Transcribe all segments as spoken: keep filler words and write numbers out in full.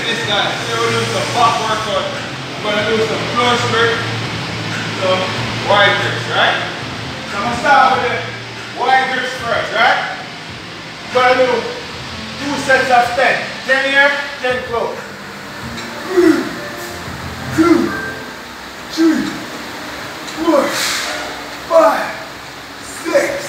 this, guys. Here we're doing some back workout. I'm gonna do some close grip, some wide grips, right? So I'm gonna start with the wide grips first, right? I'm gonna do two sets of ten. ten here, ten close. Two, three, four, five, six.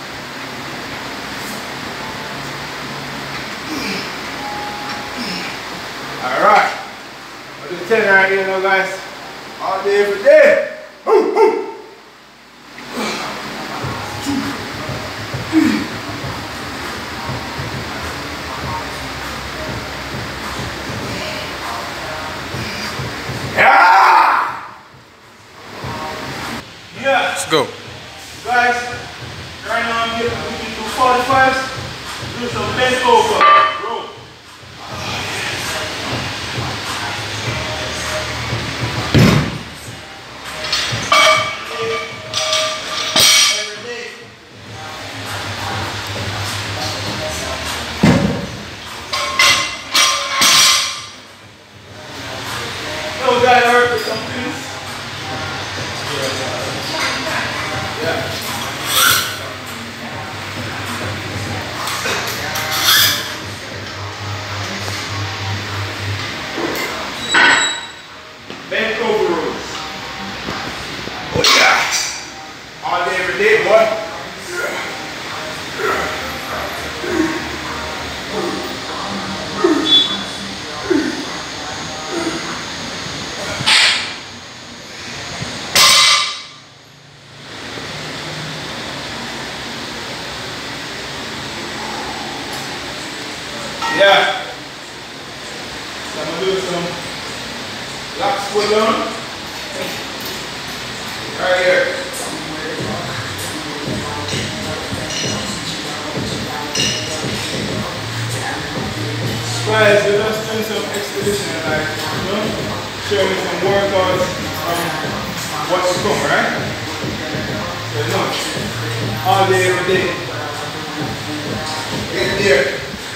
Alright, I'll do ten right here now, guys. All day, every day. Woo, woo. Yeah! Yeah. Let's go. Guys, right now I'm getting we can do forty-fives. Do some bent over. Roll. No guy hurt with some things. Yeah. Bent over rows. Oh yeah. All day, every day, boy. Yeah. So I'm gonna do some laps pull down. Right here. Guys, we're just doing some expedition, like, you know, showing me some workouts from what's to come, right? So, you know, all day, every day. Get there.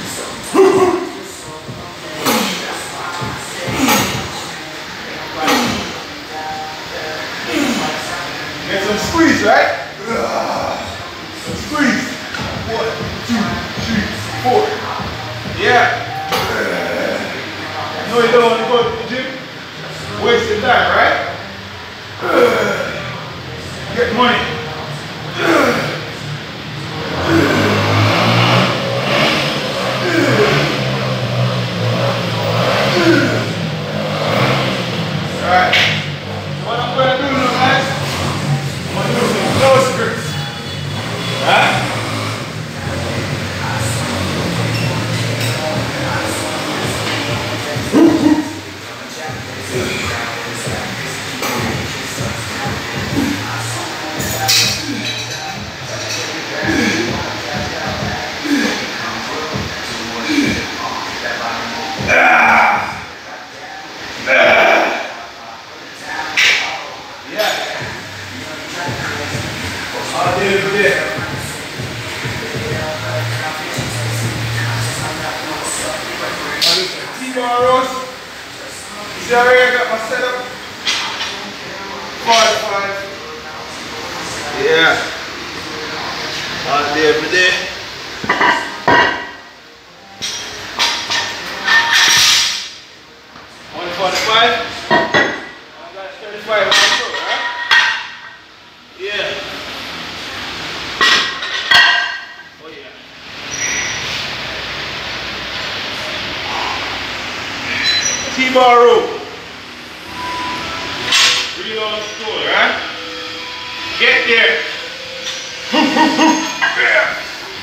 Get some squeeze, right? Some squeeze. One, two, three, four. Yeah. No, you don't want to go to the gym. Wasting time, right? Get money. Alright. So what I'm going to do now, guys, I'm going to do some close grips. Alright? See how here I got my setup? forty-five. Yeah. All day, every day. one forty-five. I got thirty-five on the show, right? Yeah. Oh yeah. T-bar rope. Really on the floor, right? Get there. Yeah.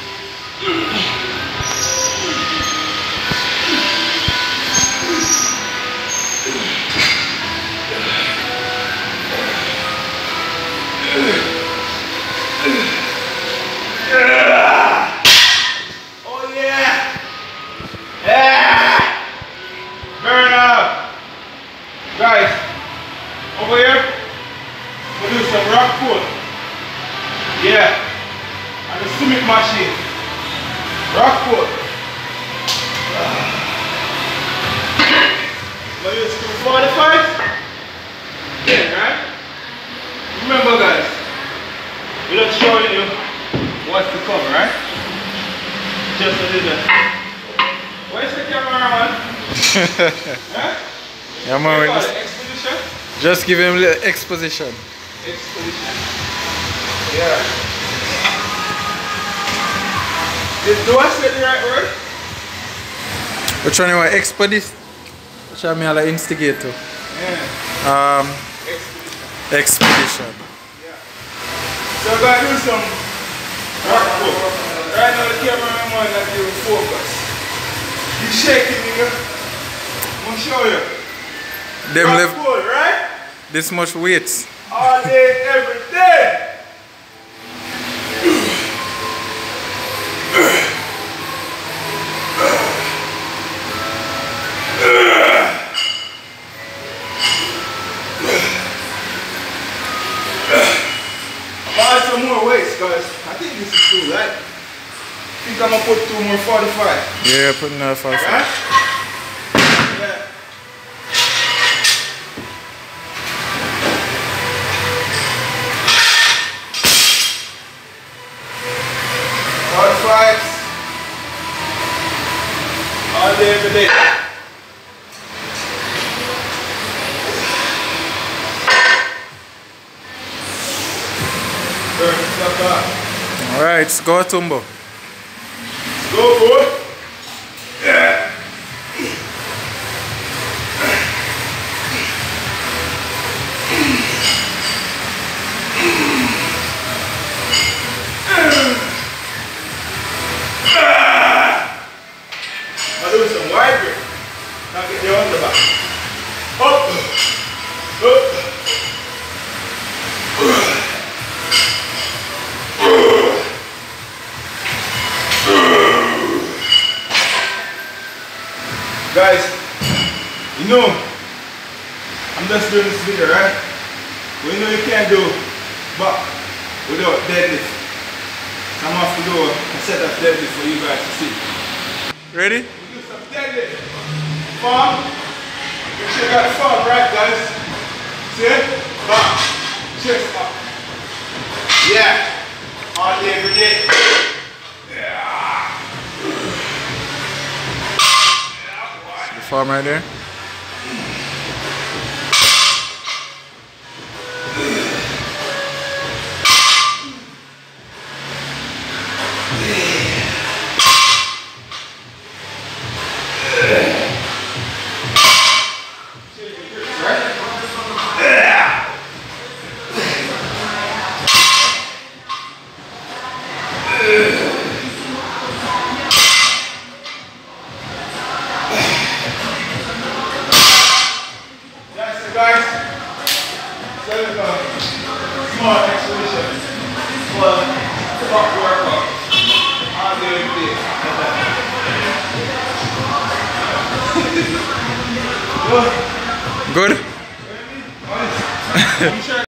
Oh yeah. Yeah. Burn up. Guys, over here, we'll do some rock pull. Yeah. And the stomach machine. Rock pull. So you do forty-five. Then, right? Remember guys, we're not showing you what's to come, right? Just a little. Where's the camera man? Huh? Yeah, man. What do you call it? Expedition? Just give him a little exposition. Expedition. Yeah. Did, do I say the right word? Which one you want? Expedition? Which one I like instigate to? Yeah. Um, Expedition. expedition. Yeah. So I'm going to do some work pull. Right now the cameraman that you focus. You shaking, nigga. I'm going to show you. Them Rock live pull, right? this much weights. All day, every day. Add some more weights, guys. I think this is too light. I think I'm gonna put two more forty-five. Yeah, put another five. Right? Yeah. forty-fives. All day, every day. Alright, let's go Tumbo. Go for it. Yeah. I'll do some wide grip. Now get your on the back. Up. Up. Guys, you know, I'm just doing this video, right? But you know you can't do back without deadlift. So I'm going to do a set of deadlift for you guys to see. Ready? We do some deadlift. Farm. Make sure you got the farm right, guys. See it? Back. Chest up. Yeah. All day, every day. Farm right there. Guys, so it's a small expedition for top workout. All day every day. Good? Good?